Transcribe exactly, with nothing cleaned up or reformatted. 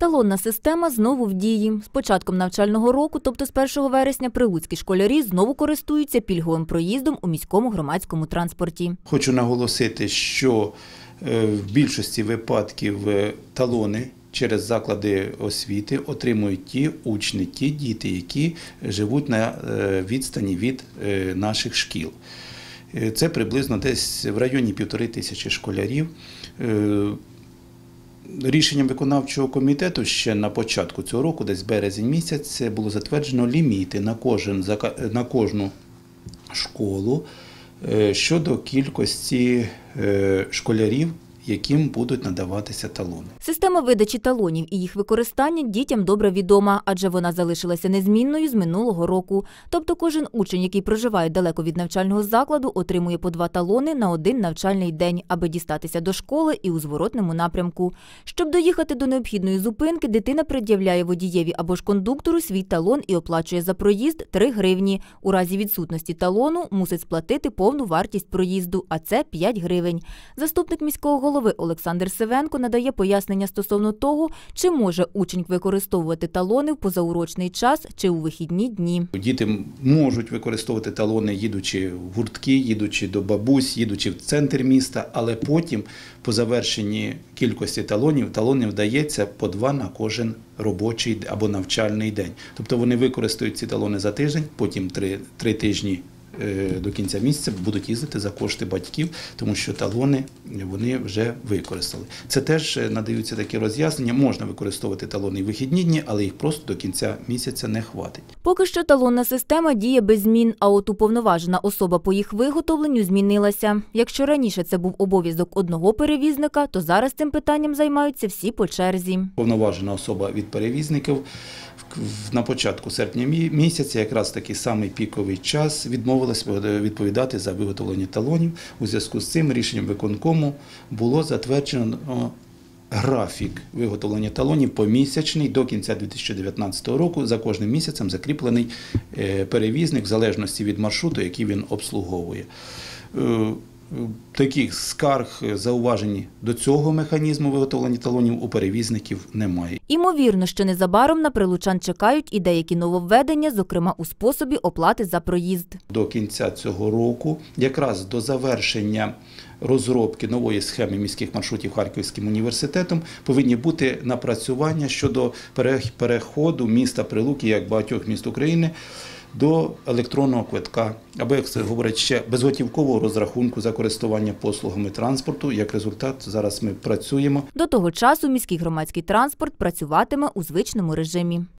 Талонна система знову в дії. З початком навчального року, тобто з першого вересня, прилуцькі школярі знову користуються пільговим проїздом у міському громадському транспорті. Хочу наголосити, що в більшості випадків талони через заклади освіти отримують ті учні, ті діти, які живуть на відстані від наших шкіл. Це приблизно десь в районі півтори тисячі школярів. Рішенням виконавчого комітету ще на початку цього року, десь березень місяць, було затверджено ліміти на, кожен, на кожну школу щодо кількості школярів, яким будуть надаватися талони. Система видачі талонів і їх використання дітям добре відома, адже вона залишилася незмінною з минулого року. Тобто кожен учень, який проживає далеко від навчального закладу, отримує по два талони на один навчальний день, аби дістатися до школи і у зворотному напрямку. Щоб доїхати до необхідної зупинки, дитина пред'являє водієві або ж кондуктору свій талон і оплачує за проїзд три гривні. У разі відсутності талону мусить сплатити повну вартість проїзду, а це п'ять гривень. Заступник міського голови голови Олександр Сивенко надає пояснення стосовно того, чи може учень використовувати талони в позаурочний час чи у вихідні дні. Діти можуть використовувати талони, їдучи в гуртки, їдучи до бабусь, їдучи в центр міста, але потім по завершенні кількості талонів, талонів вдається по два на кожен робочий або навчальний день. Тобто вони використають ці талони за тиждень, потім три, три тижні до кінця місяця будуть їздити за кошти батьків, тому що талони вони вже використали. Це теж надаються такі роз'яснення. Можна використовувати талони і вихідні дні, але їх просто до кінця місяця не хватить. Поки що талонна система діє без змін, а от уповноважена особа по їх виготовленню змінилася. Якщо раніше це був обов'язок одного перевізника, то зараз цим питанням займаються всі по черзі. Уповноважена особа від перевізників на початку серпня місяця, якраз такий самий піковий час, відмовилась відповідати за виготовлення талонів. У зв'язку з цим рішенням виконкому було затверджено графік виготовлення талонів помісячний до кінця дві тисячі дев'ятнадцятого року. За кожним місяцем закріплений перевізник в залежності від маршруту, який він обслуговує. Таких скарг, зауважень до цього механізму виготовлення талонів у перевізників немає. Імовірно, що незабаром на прилучан чекають і деякі нововведення, зокрема у способі оплати за проїзд. До кінця цього року, якраз до завершення розробки нової схеми міських маршрутів Харківським університетом, повинні бути напрацювання щодо переходу міста Прилуки, як багатьох міст України, до електронного квитка, або, як це говорять, ще безготівкового розрахунку за користування послугами транспорту. Як результат, зараз ми працюємо. До того часу міський громадський транспорт працюватиме у звичному режимі.